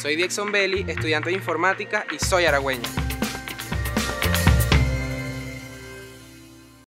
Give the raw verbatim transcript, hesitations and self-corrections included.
Soy Diexon Véliz, estudiante de informática y soy aragüeño.